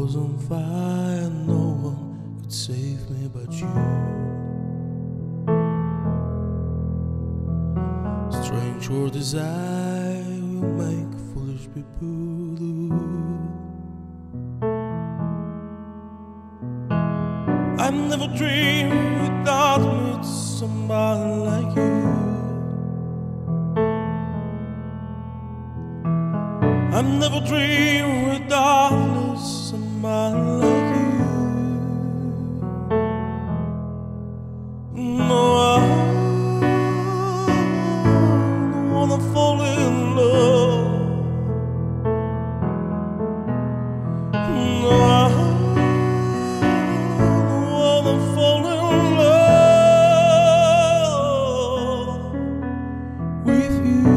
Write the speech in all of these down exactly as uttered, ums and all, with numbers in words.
was on fire, no one could save me but you. Strange your desire will make foolish people do. I never dreamed without meet somebody like you. I never dreamed without somebody like you. No, I don't wanna fall in love. No, I don't wanna fall in love with you.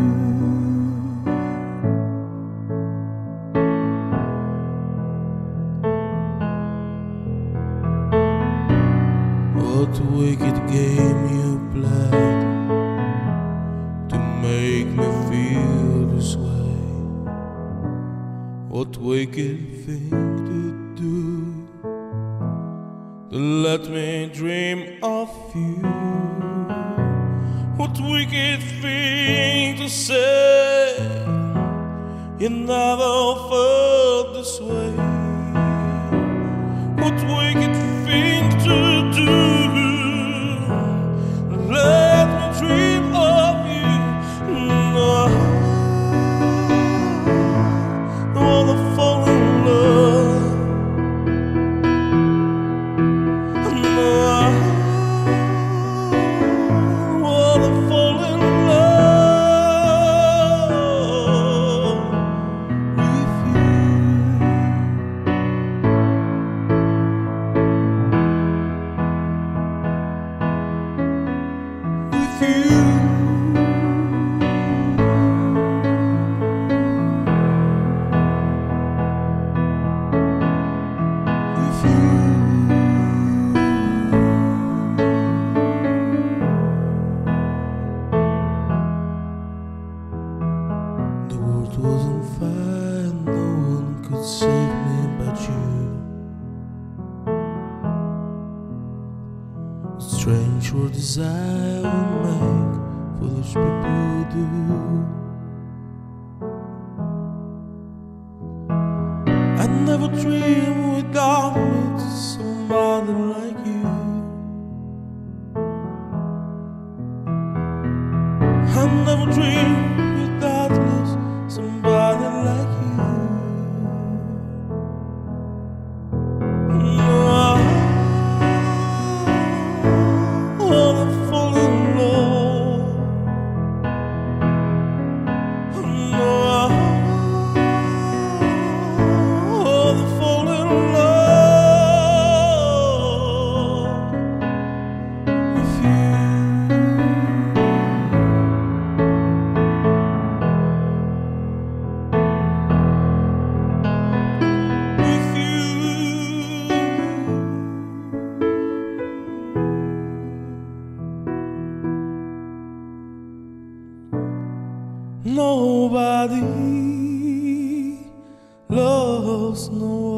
What wicked game you played to make me feel this way? What wicked thing to do to let me dream of you? What wicked thing to say? You never felt this way. What wicked thing to do? Let me dream of you. No, I wanna fall in love. No, I wanna fall in love with you. With you. With you. The world was on fire, no one could save me but you. Strange your desire will make foolish people do. I never dreamed without meet somebody like you. I never dreamed without meet somebody like you. No, I wanna fall in love. No, I wanna fall in love with you. With you. Nobody loves no